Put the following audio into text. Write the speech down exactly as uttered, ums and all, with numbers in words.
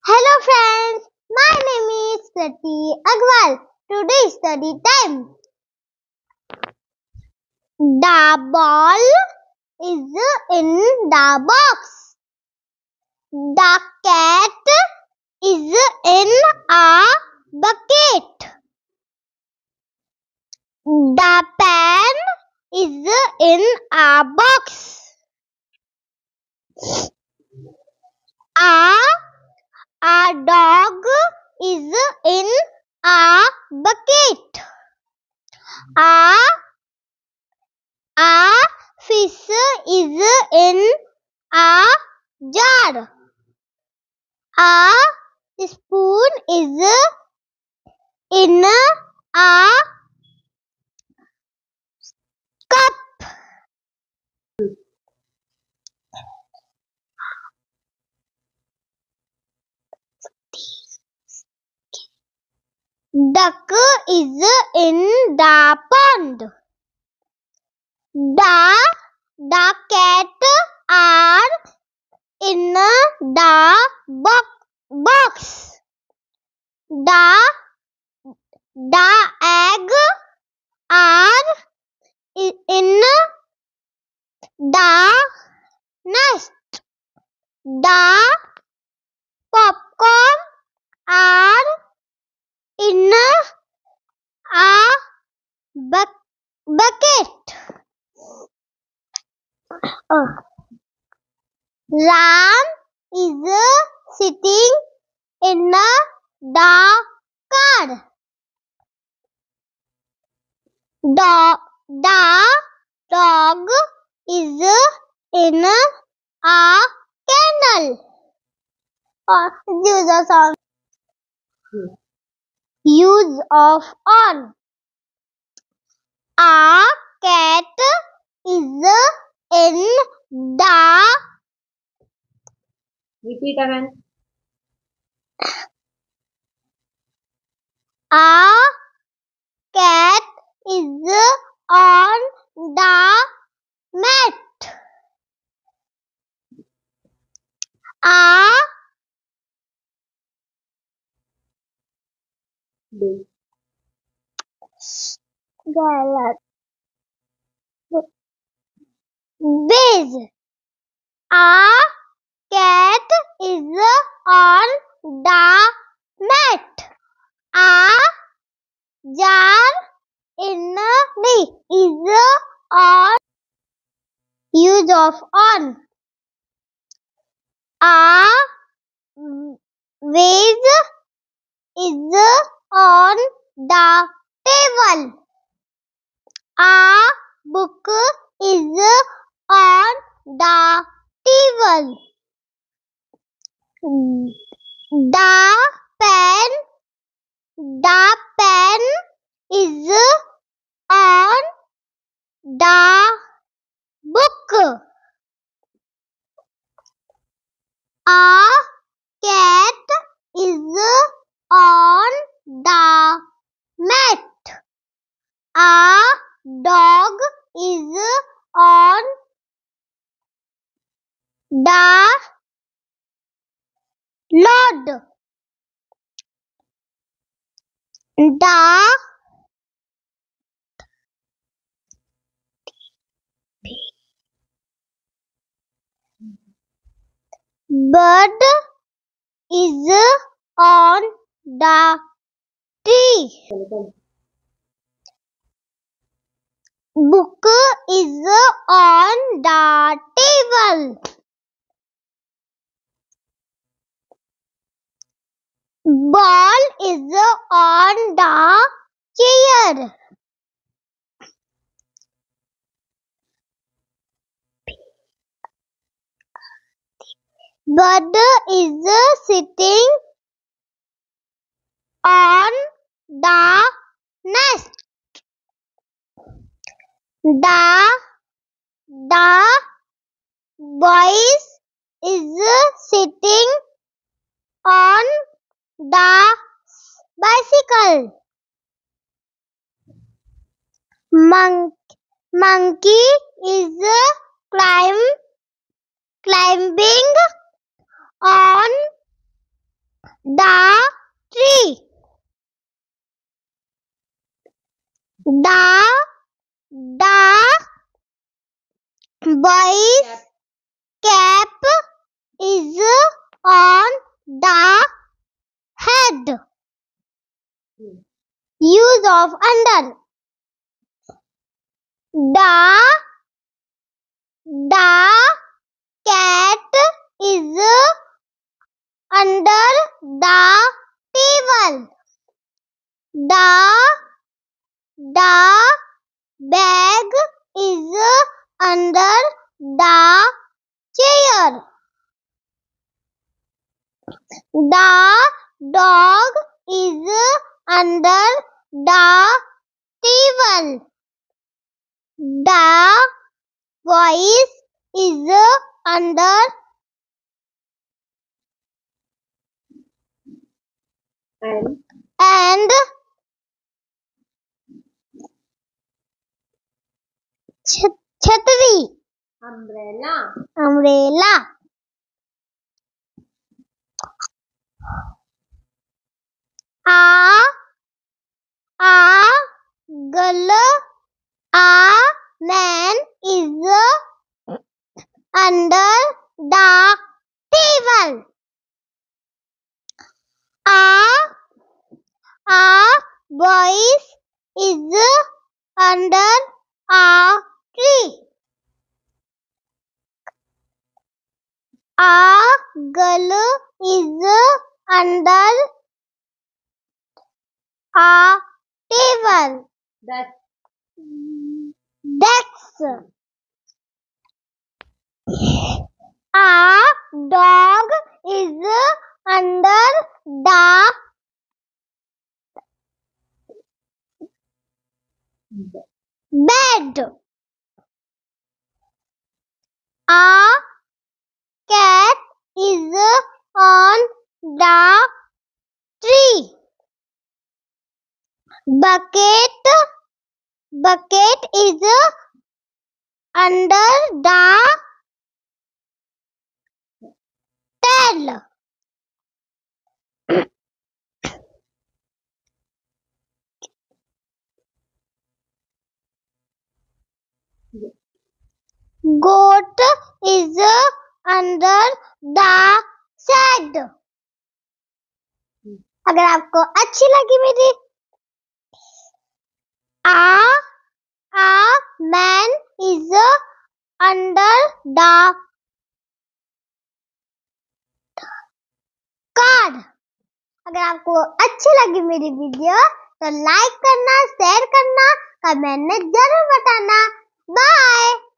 Hello friends, my name is Prati Agwal. Today study time. The ball is in the box. The cat is in a bucket. The pen is in a box. A A dog is in a bucket. A A fish is in a jar. A spoon is in a cup. Duck is in the pond. The the cat are in the box. The the egg are in the nest. The popcorn are in a bucket. Oh. Ram is sitting in the car. The, the dog is in a kennel. Oh, use of on. Use of on. A cat is in the. Repeat again. A cat is on the mat. A Big. Base. A cat is on the mat. A jar in is on. Use of on. A vase is on the table. A book is on the table. The pen, the pen is on the book. A cat is on the mat. A dog is on the load. The bird is on the tree. Book is on the table. Ball is on the chair. Bird is sitting on the nest. The the boy is sitting on the bicycle. Mon monkey is climb climbing on the tree. The the boy's cap is on the head. Use of under. The the cat is under the table. The the bag is under the chair. The dog is under the table. The voice is under And and ch- chhatri, umbrella. umbrella. A a girl, a man is under the table. A a boy is under a tree. A girl is under a table. That Desk. A dog is under the bed. A cat is on the tree. Bucket bucket is under the tail. Goat is under the shed. अगर आपको अच्छी लगी मेरी a a man is under the car. अगर आपको अच्छी लगी मेरी वीडियो तो लाइक करना, शेयर करना, कमेंट में जरूर बताना। बाय।